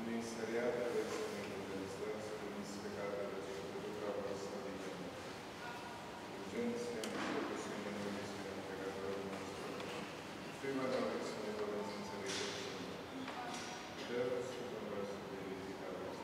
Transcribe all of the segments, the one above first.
Ministeriate resumitum Deus, mis peccata reduca vostra vita. Urgentia misericordia Signore, misericordia peccator nostro. Prima nobis omnipotens misericordia. Deus ut nostro vivificamus.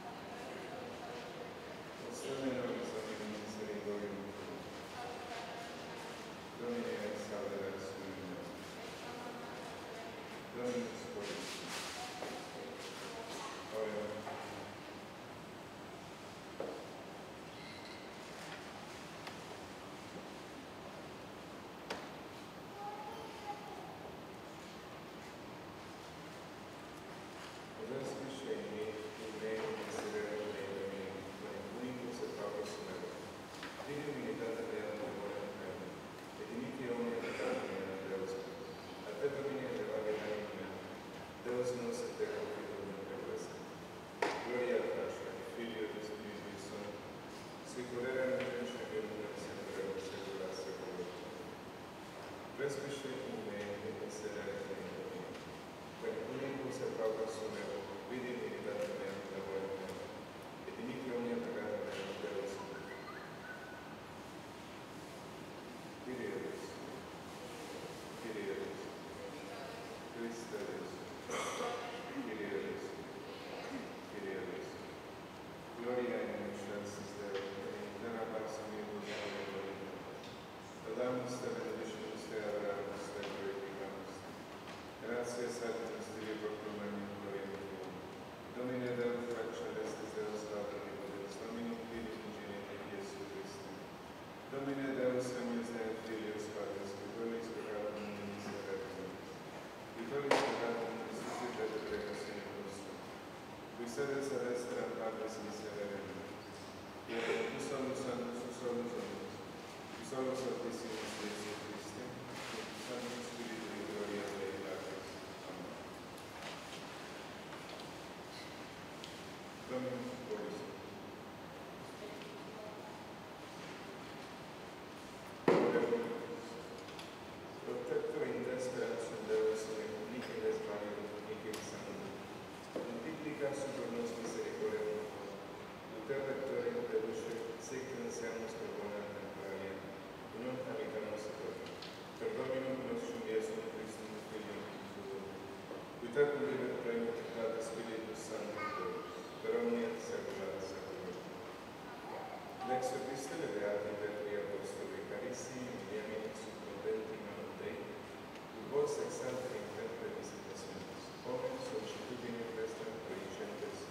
Ostende nobis omnibus misericordiam. Domine ex salve resumitum. Dominus vobis. Oremos. Respice in me, miserere mei, unicus et pauros meo. Fide unitate mea memoriam mea, et dimitti omnia peccata mea, Deus. Ad te Domine levare anima mea, Deus nos et te confidum perversa. Gloria al Patri, Filio et Spiritus Sancto, sicurera in principio et sempre et secula seculorum. Respice in me, miserere mei, quem unicus et pauros meo, vidi unitate mea memoriam mea, et dimitti omnia peccata mea, Deus. Kyrios, Kyrios, Christe Deus, Kyrios, Kyrios. Gloria in excelsis Deo, et in terra pax omnibus Domini. Laudamus te, benedicimus te, adoramus te, glorificamus te. Gratias ad Stili proclamam in gloria tuum. Domine Deus ac celestis Deus Pater omnipotens, Domini Fili unigenitum Iesu Christi. Domine Deus omnis et Filius Patris, Vitoris peccatum miserere nobis. Vitoris peccatum resuscitet et resurrectione nostra. Qui sede celeste Patris miserere nobis. Tu solus Sanctus, tu solus Omnibus, tu solus Altissimus Iesu Christi, tu Sanctus Spiritus gloria Dei Patris. Amen. Dominus vobis. Protector inter sperantium Deus, et uniceles validum unicelis sanum, multiplica super nos misericordiam tuam, Luther rectore deduce, sectum seamus per bona temporaria, non habitamus per Dominum nostrum Iesum Christum Filium tuum, Luther convivit pleno et Spiritus Sancto, per omnia saecula saeculorum. Lex Christe leveati Petri Apostoli carissimi, miami sub contenti manum Dei, ut vos exalter in temple visitationis, homines sollicitudine prestant proicentes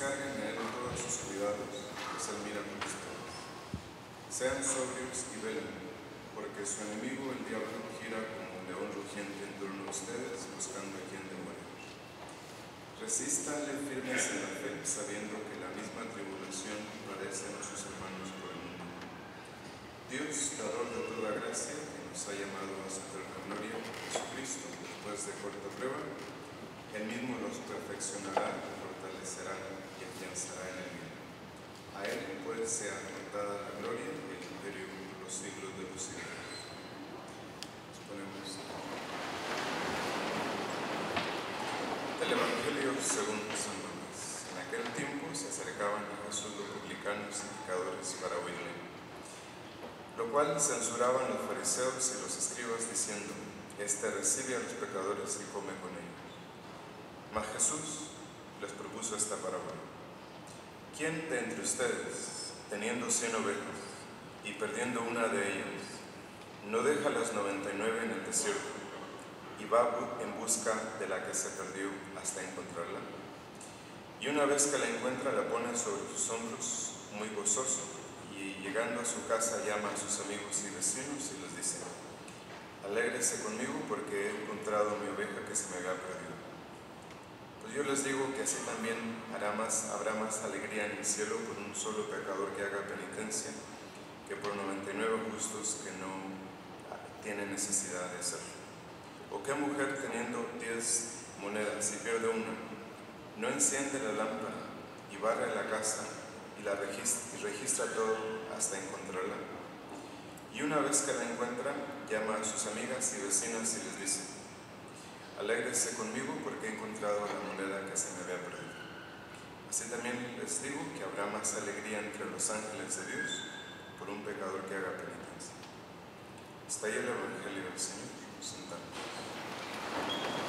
descarguen en él todos sus cuidados, pues él mira por ustedes. Sean sobrios y velen, porque su enemigo, el diablo, gira como un león rugiente en torno a ustedes, buscando a quien devorar. Resístanle firmes en la fe, sabiendo que la misma tribulación padecen sus hermanos por el mundo. Dios, dador de toda gracia, que nos ha llamado a su eterna gloria, Jesucristo, después de corta prueba, él mismo los perfeccionará, fortalecerá y afianzará en el bien. A él pues sea contada la gloria y el imperio por los siglos de los siglos. Nos ponemos. El Evangelio según San Lucas. En aquel tiempo se acercaban a Jesús los publicanos y pecadores para oírle, lo cual censuraban los fariseos y los escribas diciendo: Este recibe a los pecadores y come con ellos. Mas Jesús les propuso esta parábola: ¿Quién de entre ustedes, teniendo 100 ovejas y perdiendo una de ellas, no deja las 99 en el desierto y va en busca de la que se perdió hasta encontrarla? Y una vez que la encuentra, la pone sobre sus hombros muy gozoso, y llegando a su casa llama a sus amigos y vecinos y les dice: Alégrese conmigo porque he encontrado mi oveja que se me había perdido. Pues yo les digo que así también habrá más alegría en el cielo por un solo pecador que haga penitencia, que por 99 justos que no tienen necesidad de hacerlo. ¿O qué mujer, teniendo 10 monedas y pierde una, no enciende la lámpara y barre la casa y registra todo hasta encontrarla? Y una vez que la encuentra, llama a sus amigas y vecinas y les dice: Alégrese conmigo porque he encontrado la moneda que se me había perdido. Así también les digo que habrá más alegría entre los ángeles de Dios por un pecador que haga penitencia. Está ahí el Evangelio del Señor. Sentamos.